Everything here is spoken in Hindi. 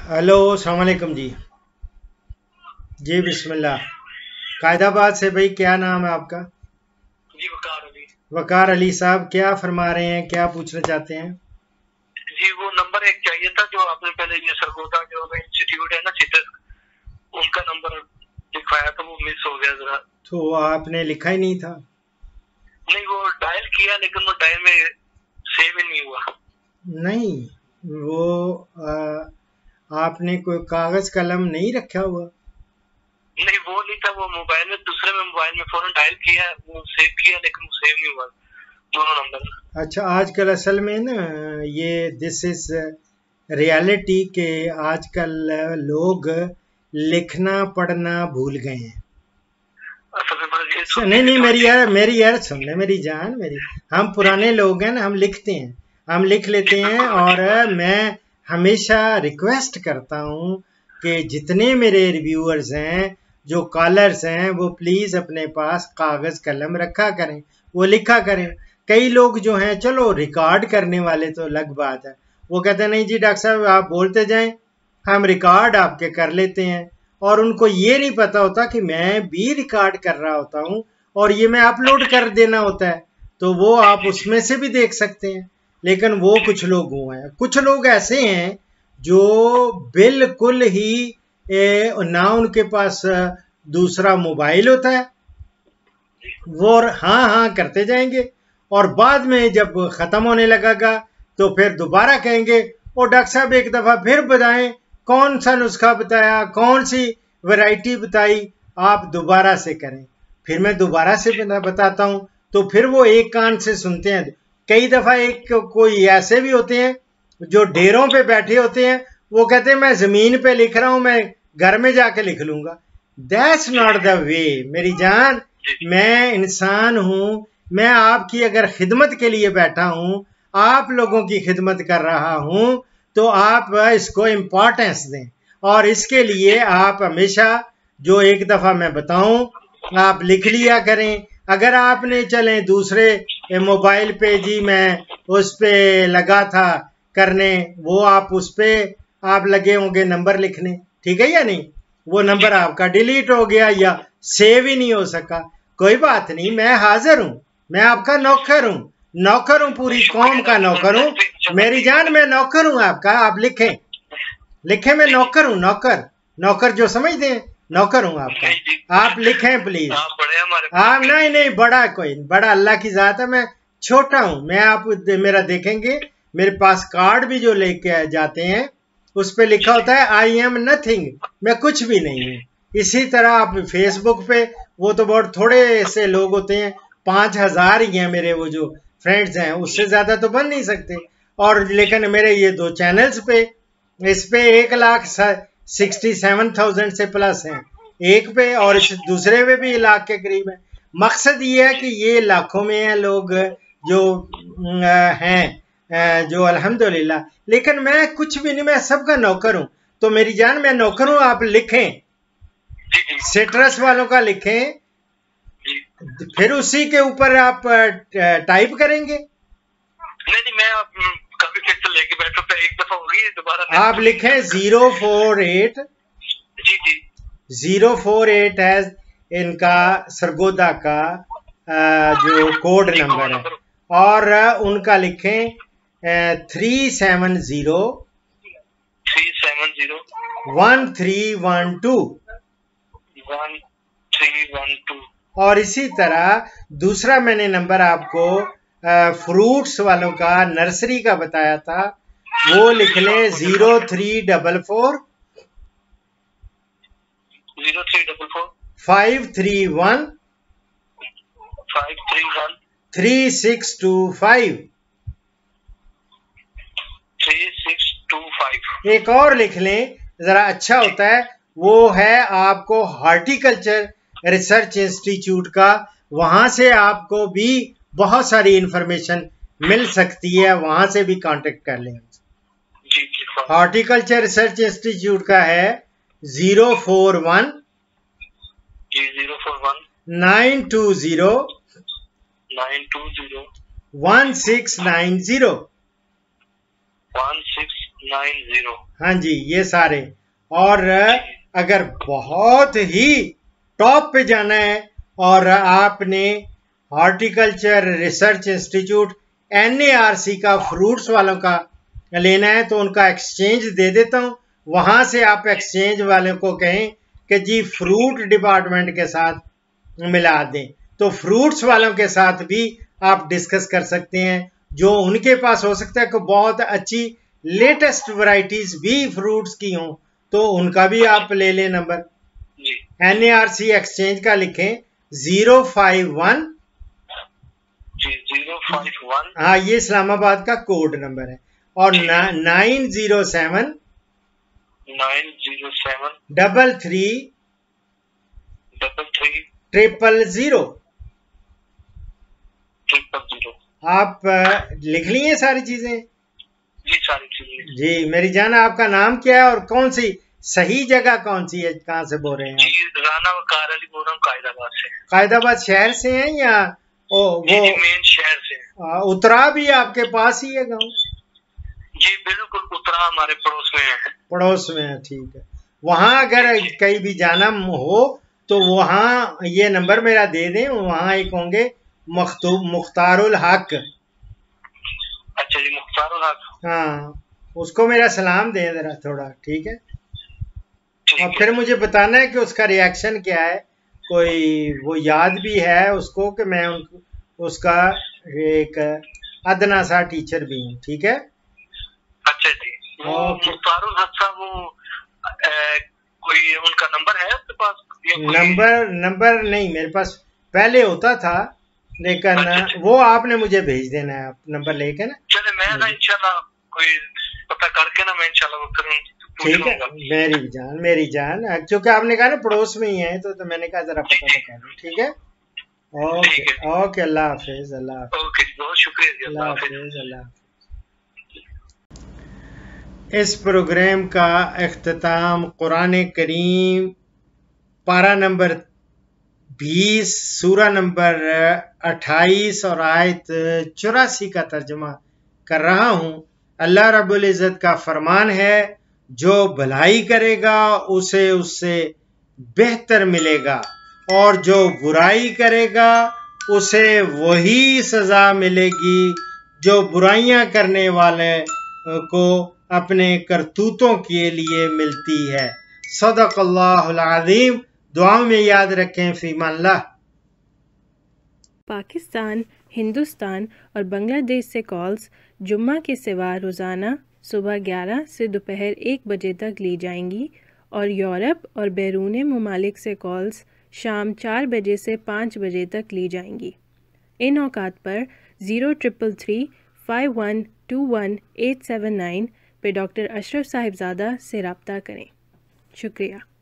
हेलो अस्सलाम वालेकुम जी। जी बिस्मिल्लाह। कायदाबाद से भाई, क्या नाम है आपका? जी वकार अली। वकार अली साहब, क्या फरमा रहे हैं, क्या पूछना चाहते हैं? जी वो नंबर एक चाहिए था जो आपने पहले ये सरगोदा जो इंस्टीट्यूट है ना चित्र, उनका नंबर लिखवाया था, वो मिस हो गया जरा। तो आपने लिखा ही नहीं था? नहीं वो डायल किया लेकिन वो डायल में सेव ही नहीं हुआ। नहीं, वो आपने कोई कागज कलम नहीं रखा हुआ? नहीं वो नहीं था, वो मोबाइल में दूसरे में मोबाइल में फौरन डायल किया, वो सेव किया लेकिन वो सेव नहीं हुआ दोनों नंबर। अच्छा, आजकल असल में ना ये दिस इज रियलिटी के आजकल लोग लिखना पढ़ना भूल गए हैं। असल में बस ये नहीं नहीं, सुनने मेरी यार सुन ले, मेरी जान मेरी। हम पुराने लोग हैं ना, हम लिखते हैं, हम लिख लेते हैं। और मैं हमेशा रिक्वेस्ट करता हूँ कि जितने मेरे रिव्यूअर्स हैं, जो कॉलर्स हैं, वो प्लीज़ अपने पास कागज़ कलम रखा करें, वो लिखा करें। कई लोग जो हैं, चलो रिकॉर्ड करने वाले तो अलग बात है, वो कहते हैं नहीं जी डॉक्टर साहब आप बोलते जाएं, हम रिकॉर्ड आपके कर लेते हैं। और उनको ये नहीं पता होता कि मैं भी रिकॉर्ड कर रहा होता हूँ और ये मैं अपलोड कर देना होता है, तो वो आप उसमें से भी देख सकते हैं। लेकिन वो कुछ लोग हुए हैं, कुछ लोग ऐसे हैं जो बिल्कुल ही ना उनके पास दूसरा मोबाइल होता है, वो हाँ हाँ करते जाएंगे और बाद में जब खत्म होने लगेगा तो फिर दोबारा कहेंगे ओ डॉक्टर साहब एक दफा फिर बताएं, कौन सा नुस्खा बताया, कौन सी वैरायटी बताई, आप दोबारा से करें। फिर मैं दोबारा से बताता हूं, तो फिर वो एक कान से सुनते हैं। कई दफा एक कोई ऐसे भी होते हैं जो डेरों पे बैठे होते हैं, वो कहते हैं मैं जमीन पे लिख रहा हूं, मैं घर में जाके लिख लूंगा। दैट्स नॉट द वे मेरी जान। मैं इंसान हूं, मैं आपकी अगर खिदमत के लिए बैठा हूं, आप लोगों की खिदमत कर रहा हूं, तो आप इसको इम्पोर्टेंस दें। और इसके लिए आप हमेशा जो एक दफा मैं बताऊं आप लिख लिया करें। अगर आपने चलें दूसरे मोबाइल पे, जी मैं उस पे लगा था करने, वो आप उस पे आप लगे होंगे नंबर लिखने, ठीक है या नहीं? वो नंबर आपका डिलीट हो गया या सेव ही नहीं हो सका, कोई बात नहीं, मैं हाजिर हूं, मैं आपका नौकर हूं, नौकर हूं, पूरी कौम का नौकर हूं मेरी जान, मैं नौकर हूं आपका। आप लिखें, लिखें, मैं नौकर हूं, नौकर, नौकर जो समझते हैं, नौकर हूं आपका। आप लिखें प्लीज। आप नहीं नहीं, बड़ा कोई बड़ा अल्लाह की जात है, मैं छोटा हूं। मैं आप मेरा देखेंगे, मेरे पास कार्ड भी जो लेके जाते हैं उस पे लिखा होता है आई एम नथिंग, मैं कुछ भी नहीं हूं। इसी तरह आप फेसबुक पे, वो तो बहुत थोड़े ऐसे लोग होते हैं, 5,000 ही हैं मेरे वो जो फ्रेंड्स हैं, उससे ज्यादा तो बन नहीं सकते। और लेकिन मेरे ये दो चैनल्स पे, इस पे 1,67,000 से प्लस हैं एक पे, और इस दूसरे पे भी लाख के करीब है। मकसद ये है कि ये लाखों में हैं लोग जो हैं, जो अल्हम्दुलिल्लाह। लेकिन मैं कुछ भी नहीं, मैं सबका नौकर हूं। तो मेरी जान, मैं नौकर हूं, आप लिखें, सिट्रस वालों का लिखें, फिर उसी के ऊपर आप टाइप करेंगे। नहीं मैं कभी फिर से लेके बैठो, तो एक दफा होगी दोबारा आप लिखें 048, जी जी 048 है इनका सरगोदा का जो कोड नंबर है, और उनका लिखें 370 1312। और इसी तरह दूसरा मैंने नंबर आपको फ्रूट्स वालों का, नर्सरी का बताया था, वो लिख लें 0344 531 3625। एक और लिख लें, जरा अच्छा होता है, वो है आपको हॉर्टिकल्चर रिसर्च इंस्टीट्यूट का, वहां से आपको भी बहुत सारी इंफॉर्मेशन मिल सकती है, वहां से भी कांटेक्ट कर लें। हॉर्टिकल्चर रिसर्च इंस्टीट्यूट का है 041 920 1690। 90। हाँ जी, ये सारे। और अगर बहुत ही टॉप पे जाना है और आपने हॉर्टिकल्चर रिसर्च इंस्टीट्यूट NARC का फ्रूट्स वालों का लेना है तो उनका एक्सचेंज दे देता हूँ। वहां से आप एक्सचेंज वालों को कहें कि जी फ्रूट डिपार्टमेंट के साथ मिला दें, तो फ्रूट्स वालों के साथ भी आप डिस्कस कर सकते हैं। जो उनके पास हो सकता है कि बहुत अच्छी लेटेस्ट वैरायटीज भी फ्रूट्स की हों, तो उनका भी आप ले लें नंबर। NARC एक्सचेंज का लिखें 051। जी 051। हाँ, ये इस्लामाबाद का कोड नंबर है। और 907 33 000। आप लिख ली हैं सारी चीजें? जी सारी चीजें। जी मेरी जान, आपका नाम क्या है और कौन सी सही जगह कौन सी है, कहाँ से बोल रहे हैं? जी राना वकार अली बोल रहा हूँ, कायदाबाद से। कायदाबाद शहर से हैं या वो मेन शहर से? उतरा भी आपके पास ही है गाँव? जी बिल्कुल, उतरा हमारे पड़ोस में है। पड़ोस में है, ठीक है। वहाँ अगर कहीं भी जाना हो तो वहाँ ये नंबर मेरा दे दें, वहाँ एक होंगे मुख्तारुल हक। अच्छा जी, मुख्तारुल हक। हाँ, उसको मेरा सलाम दें जरा थोड़ा, ठीक है? और फिर मुझे बताना है कि उसका रिएक्शन क्या है, कोई वो याद भी है उसको कि मैं उसका एक अदना सा टीचर भी हूँ, ठीक है? अच्छा जी। वो मुख्तारुल हक साहब, वो कोई उनका नंबर है आपके पास? नंबर नहीं मेरे पास, पहले होता था लेकिन वो आपने मुझे भेज देना है, आप नंबर लेके ना। चले, मैं ना इंशाल्लाह कोई पता करके ना मैं इंशाल्लाह वो करूँ। ठीक है मेरी जान, क्योंकि आपने कहा ना पड़ोस में ही है तो मैंने कहा जरा पता तो कर लूं, ठीक है? ओके अल्लाह हाफिज। अल्लाह हाफिज। ओके, बहुत शुक्रिया। अल्लाह हाफिज। अल्लाह हाफिज। इस प्रोग्राम का इख्तिताम कुरान करीम पारा नंबर 20 सूरा नंबर 28 और आयत 84 का तर्जुमा कर रहा हूँ। अल्लाह रब्बुल इज़्ज़त का फरमान है, जो भलाई करेगा उसे उससे बेहतर मिलेगा और जो बुराई करेगा उसे वही सज़ा मिलेगी जो बुराइयां करने वाले को अपने करतूतों के लिए मिलती है। सदक़ल्लाहुल अज़ीम। दुआ में याद रखें। फ़ीमाल्लाह। पाकिस्तान, हिंदुस्तान और बांग्लादेश से कॉल्स जुम्मा के सिवा रोज़ाना सुबह 11 से दोपहर 1 बजे तक ली जाएंगी और यूरोप और बैरून ममालिक से कॉल्स शाम 4 बजे से 5 बजे तक ली जाएंगी। इन औकात पर 0333 5121 879 पे डॉक्टर अशरफ साहिबजादा से रब्ता करें। शुक्रिया।